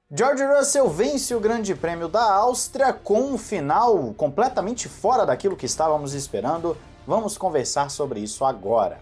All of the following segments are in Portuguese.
George Russell vence o Grande Prêmio da Áustria com um final completamente fora daquilo que estávamos esperando. Vamos conversar sobre isso agora.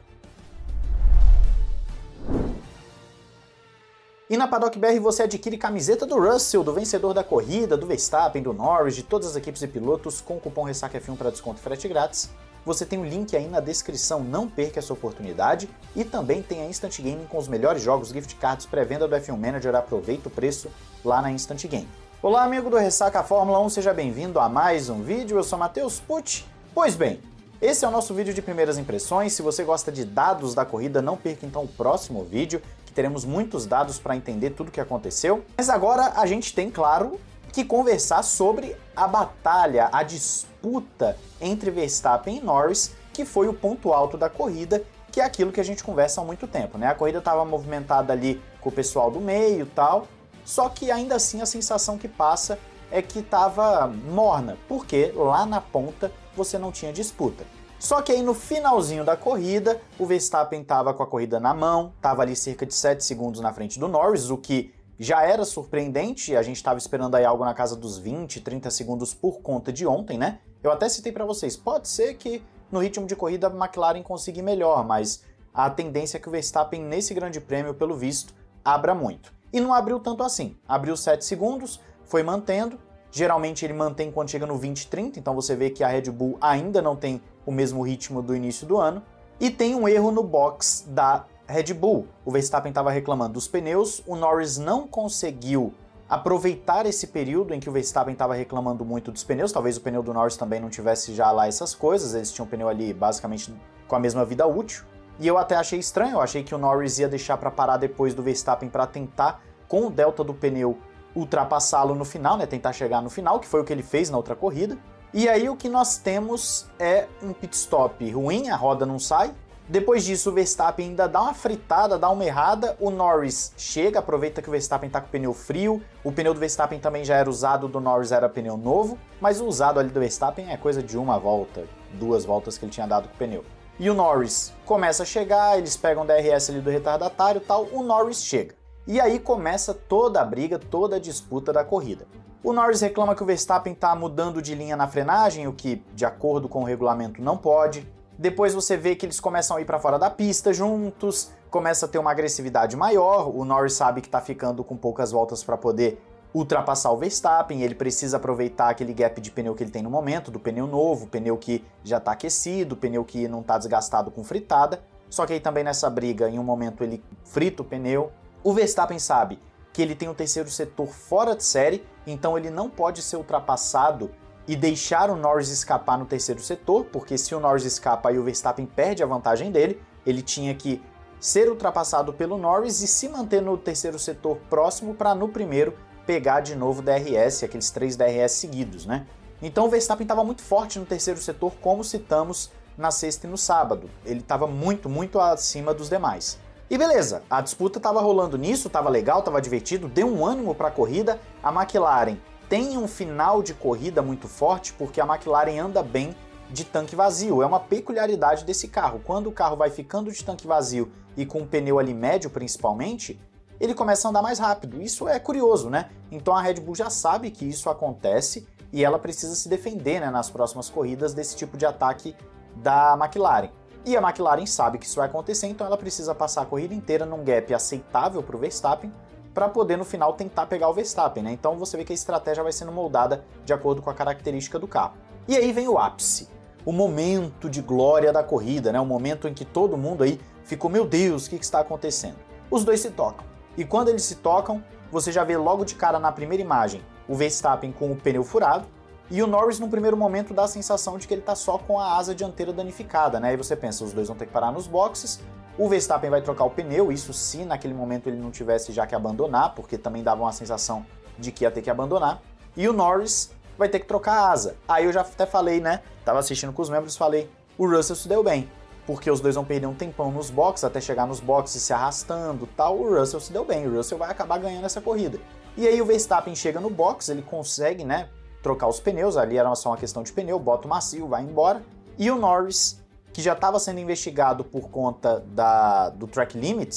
E na Paddock BR você adquire camiseta do Russell, do vencedor da corrida, do Verstappen, do Norris, de todas as equipes e pilotos com o cupom RessacaF1 para desconto e frete grátis. Você tem o link aí na descrição, não perca essa oportunidade. E também tem a Instant Gaming com os melhores jogos, gift cards, pré-venda do F1 Manager, aproveita o preço lá na Instant Game. Olá amigo do Ressaca Fórmula 1, seja bem-vindo a mais um vídeo, eu sou Matheus Pucci. Pois bem, esse é o nosso vídeo de primeiras impressões. Se você gosta de dados da corrida, não perca então o próximo vídeo, que teremos muitos dados para entender tudo o que aconteceu. Mas agora a gente tem, claro, que conversar sobre a batalha, a disputa entre Verstappen e Norris, que foi o ponto alto da corrida, que é aquilo que a gente conversa há muito tempo, né? A corrida estava movimentada ali com o pessoal do meio e tal, só que ainda assim a sensação que passa é que estava morna, porque lá na ponta você não tinha disputa. Só que aí no finalzinho da corrida, o Verstappen estava com a corrida na mão, estava ali cerca de 7 segundos na frente do Norris, o que já era surpreendente, a gente estava esperando aí algo na casa dos 20, 30 segundos por conta de ontem, né? Eu até citei para vocês, pode ser que no ritmo de corrida a McLaren consiga ir melhor, mas a tendência é que o Verstappen nesse grande prêmio, pelo visto, abra muito. E não abriu tanto assim, abriu 7 segundos, foi mantendo, geralmente ele mantém quando chega no 20, 30, então você vê que a Red Bull ainda não tem o mesmo ritmo do início do ano, e tem um erro no box da Red Bull. O Verstappen estava reclamando dos pneus, o Norris não conseguiu aproveitar esse período em que o Verstappen estava reclamando muito dos pneus, talvez o pneu do Norris também não tivesse já lá essas coisas, eles tinham um pneu ali basicamente com a mesma vida útil, e eu até achei estranho, eu achei que o Norris ia deixar para parar depois do Verstappen para tentar, com o delta do pneu, ultrapassá-lo no final, né, tentar chegar no final, que foi o que ele fez na outra corrida. E aí o que nós temos é um pit stop ruim, a roda não sai. Depois disso o Verstappen ainda dá uma fritada, dá uma errada, o Norris chega, aproveita que o Verstappen tá com o pneu frio, o pneu do Verstappen também já era usado, o do Norris era pneu novo, mas o usado ali do Verstappen é coisa de uma volta, 2 voltas que ele tinha dado com o pneu. E o Norris começa a chegar, eles pegam o DRS ali do retardatário e tal, o Norris chega. E aí começa toda a briga, toda a disputa da corrida. O Norris reclama que o Verstappen tá mudando de linha na frenagem, o que, de acordo com o regulamento, não pode. Depois você vê que eles começam a ir para fora da pista juntos, começa a ter uma agressividade maior, o Norris sabe que tá ficando com poucas voltas para poder ultrapassar o Verstappen, ele precisa aproveitar aquele gap de pneu que ele tem no momento, do pneu novo, pneu que já tá aquecido, pneu que não tá desgastado com fritada, só que aí também nessa briga, em um momento ele frita o pneu. O Verstappen sabe que ele tem um terceiro setor fora de série, então ele não pode ser ultrapassado e deixar o Norris escapar no terceiro setor, porque se o Norris escapa aí o Verstappen perde a vantagem dele, ele tinha que ser ultrapassado pelo Norris e se manter no terceiro setor próximo para no primeiro pegar de novo DRS, aqueles 3 DRS seguidos, né? Então o Verstappen estava muito forte no terceiro setor, como citamos na sexta e no sábado, ele estava muito acima dos demais. E beleza, a disputa estava rolando nisso, estava legal, estava divertido, deu um ânimo para a corrida, a McLaren tem um final de corrida muito forte porque a McLaren anda bem de tanque vazio. É uma peculiaridade desse carro. Quando o carro vai ficando de tanque vazio e com o pneu ali médio principalmente, ele começa a andar mais rápido. Isso é curioso, né? Então a Red Bull já sabe que isso acontece e ela precisa se defender, né, nas próximas corridas desse tipo de ataque da McLaren. E a McLaren sabe que isso vai acontecer, então ela precisa passar a corrida inteira num gap aceitável para o Verstappen, para poder no final tentar pegar o Verstappen, né? Então você vê que a estratégia vai sendo moldada de acordo com a característica do carro. E aí vem o ápice, o momento de glória da corrida, né? O momento em que todo mundo aí ficou, meu Deus, o que está acontecendo? Os dois se tocam. E quando eles se tocam, você já vê logo de cara na primeira imagem o Verstappen com o pneu furado e o Norris no primeiro momento dá a sensação de que ele tá só com a asa dianteira danificada, né? Aí você pensa, os dois vão ter que parar nos boxes, o Verstappen vai trocar o pneu, isso se naquele momento ele não tivesse já que abandonar, porque também dava uma sensação de que ia ter que abandonar, e o Norris vai ter que trocar a asa. Aí eu já até falei, né, tava assistindo com os membros, falei, o Russell se deu bem, porque os dois vão perder um tempão nos boxes, até chegar nos boxes se arrastando tal, o Russell se deu bem, o Russell vai acabar ganhando essa corrida. E aí o Verstappen chega no box, ele consegue, né, trocar os pneus, ali era só uma questão de pneu, bota o macio, vai embora, e o Norris, que já estava sendo investigado por conta do track limits,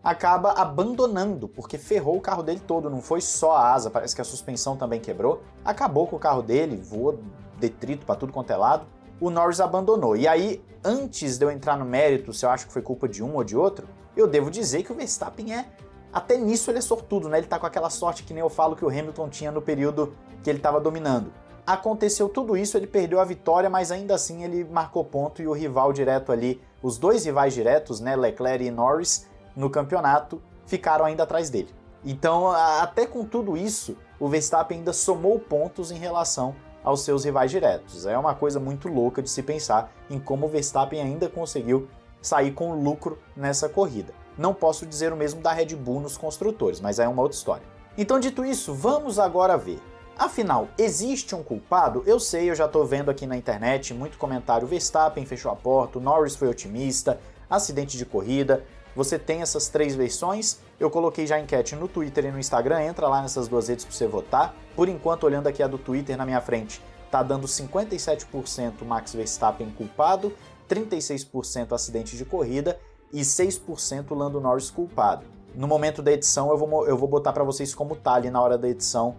acaba abandonando, porque ferrou o carro dele todo, não foi só a asa, parece que a suspensão também quebrou, acabou com o carro dele, voou detrito para tudo quanto é lado, o Norris abandonou. E aí, antes de eu entrar no mérito se eu acho que foi culpa de um ou de outro, eu devo dizer que o Verstappen até nisso ele é sortudo, né? Ele tá com aquela sorte que nem eu falo que o Hamilton tinha no período que ele estava dominando. Aconteceu tudo isso, ele perdeu a vitória, mas ainda assim ele marcou ponto e o rival direto ali, os dois rivais diretos, né, Leclerc e Norris, no campeonato, ficaram ainda atrás dele. Então, até com tudo isso, o Verstappen ainda somou pontos em relação aos seus rivais diretos. É uma coisa muito louca de se pensar em como o Verstappen ainda conseguiu sair com lucro nessa corrida. Não posso dizer o mesmo da Red Bull nos construtores, mas é uma outra história. Então, dito isso, vamos agora ver. Afinal, existe um culpado? Eu sei, eu já tô vendo aqui na internet muito comentário, Verstappen fechou a porta, o Norris foi otimista, acidente de corrida. Você tem essas três versões, eu coloquei já a enquete no Twitter e no Instagram, entra lá nessas duas redes para você votar. Por enquanto, olhando aqui a do Twitter na minha frente, tá dando 57% Max Verstappen culpado, 36% acidente de corrida e 6% Lando Norris culpado. No momento da edição eu vou botar para vocês como tá ali na hora da edição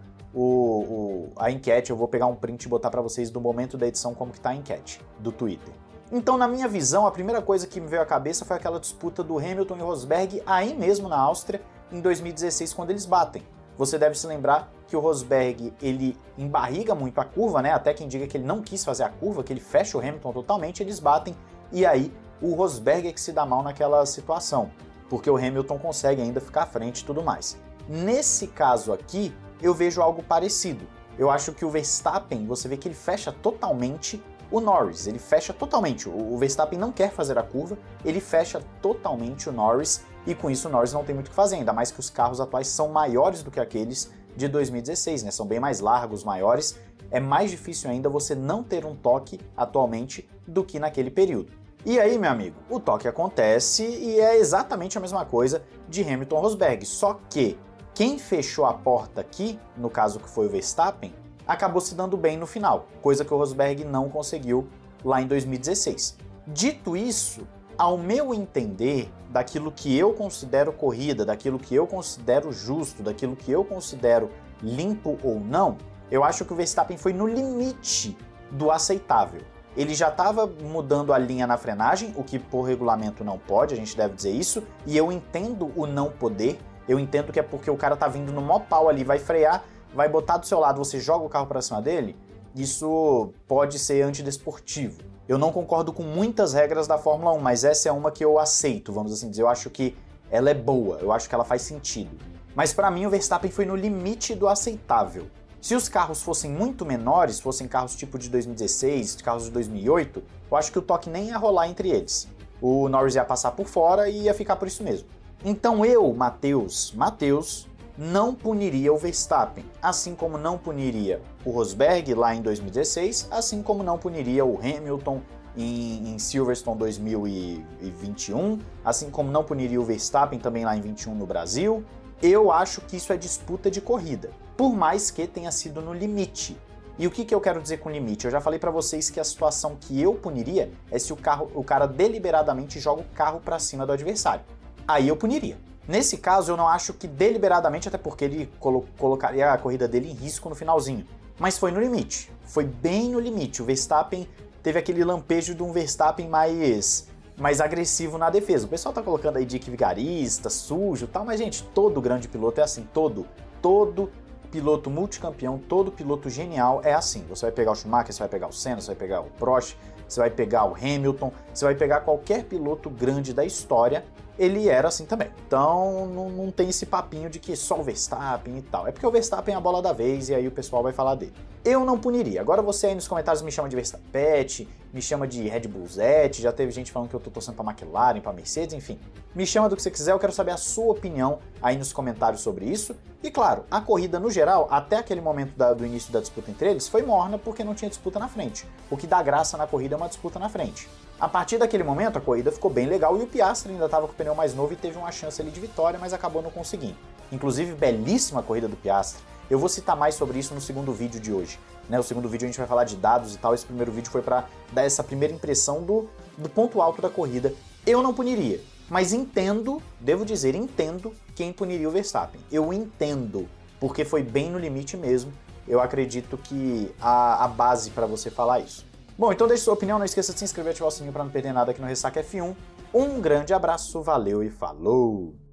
a enquete, eu vou pegar um print e botar para vocês do momento da edição como que tá a enquete do Twitter. Então, na minha visão, a primeira coisa que me veio à cabeça foi aquela disputa do Hamilton e Rosberg aí mesmo na Áustria, em 2016, quando eles batem. Você deve se lembrar que o Rosberg, ele embarriga muito a curva, né? Até quem diga que ele não quis fazer a curva, que ele fecha o Hamilton totalmente, eles batem, e aí o Rosberg é que se dá mal naquela situação, porque o Hamilton consegue ainda ficar à frente e tudo mais. Nesse caso aqui, eu vejo algo parecido. Eu acho que o Verstappen, você vê que ele fecha totalmente o Norris, ele fecha totalmente. O Verstappen não quer fazer a curva, ele fecha totalmente o Norris, e com isso o Norris não tem muito o que fazer, ainda mais que os carros atuais são maiores do que aqueles de 2016, né? São bem mais largos, maiores. É mais difícil ainda você não ter um toque atualmente do que naquele período. E aí, meu amigo, o toque acontece e é exatamente a mesma coisa de Hamilton e Rosberg, só que quem fechou a porta aqui, no caso que foi o Verstappen, acabou se dando bem no final, coisa que o Rosberg não conseguiu lá em 2016. Dito isso, ao meu entender, daquilo que eu considero corrida, daquilo que eu considero justo, daquilo que eu considero limpo ou não, eu acho que o Verstappen foi no limite do aceitável. Ele já estava mudando a linha na frenagem, o que por regulamento não pode, a gente deve dizer isso, e eu entendo o não poder. Eu entendo que é porque o cara tá vindo no mó pau ali, vai frear, vai botar do seu lado, você joga o carro para cima dele, isso pode ser antidesportivo. Eu não concordo com muitas regras da Fórmula 1, mas essa é uma que eu aceito, vamos assim dizer. Eu acho que ela é boa, eu acho que ela faz sentido. Mas para mim o Verstappen foi no limite do aceitável. Se os carros fossem muito menores, fossem carros tipo de 2016, carros de 2008, eu acho que o toque nem ia rolar entre eles. O Norris ia passar por fora e ia ficar por isso mesmo. Então eu, Matheus, não puniria o Verstappen, assim como não puniria o Rosberg lá em 2016, assim como não puniria o Hamilton em Silverstone 2021, assim como não puniria o Verstappen também lá em 21 no Brasil. Eu acho que isso é disputa de corrida, por mais que tenha sido no limite. E o que eu quero dizer com limite? Eu já falei para vocês que a situação que eu puniria é se o cara deliberadamente joga o carro para cima do adversário. Aí eu puniria. Nesse caso, eu não acho que deliberadamente, até porque ele colocaria a corrida dele em risco no finalzinho. Mas foi no limite. Foi bem no limite. O Verstappen teve aquele lampejo de um Verstappen mais agressivo na defesa. O pessoal tá colocando aí dica vigarista, sujo e tal, mas, gente, todo grande piloto é assim. Todo piloto multicampeão, todo piloto genial é assim. Você vai pegar o Schumacher, você vai pegar o Senna, você vai pegar o Prost, você vai pegar o Hamilton, você vai pegar qualquer piloto grande da história, ele era assim também. Então não tem esse papinho de que só o Verstappen e tal. É porque o Verstappen é a bola da vez e aí o pessoal vai falar dele. Eu não puniria. Agora você aí nos comentários me chama de Verstappen, me chama de Red Bullzete, já teve gente falando que eu tô torcendo pra McLaren, pra Mercedes, enfim. Me chama do que você quiser, eu quero saber a sua opinião aí nos comentários sobre isso. E claro, a corrida no geral, até aquele momento do início da disputa entre eles, foi morna porque não tinha disputa na frente. O que dá graça na corrida é uma disputa na frente. A partir daquele momento, a corrida ficou bem legal e o Piastri ainda estava com o pneu mais novo e teve uma chance ali de vitória, mas acabou não conseguindo. Inclusive, belíssima corrida do Piastri. Eu vou citar mais sobre isso no segundo vídeo de hoje. O segundo vídeo a gente vai falar de dados e tal, esse primeiro vídeo foi para dar essa primeira impressão do ponto alto da corrida. Eu não puniria. Mas entendo, devo dizer, entendo quem puniria o Verstappen. Eu entendo, porque foi bem no limite mesmo. Eu acredito que há a base para você falar isso. Bom, então deixe sua opinião, não esqueça de se inscrever e ativar o sininho para não perder nada aqui no Ressaca F1. Um grande abraço, valeu e falou!